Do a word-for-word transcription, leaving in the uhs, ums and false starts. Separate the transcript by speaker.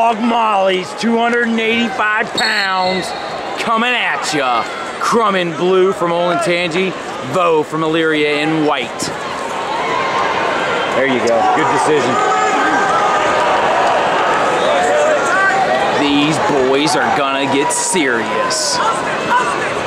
Speaker 1: Hog Mollies, two hundred eighty-five pounds, coming at ya. Crumb in blue from Olentangy, Vough from Elyria in white. There you go, good decision. These boys are gonna get serious.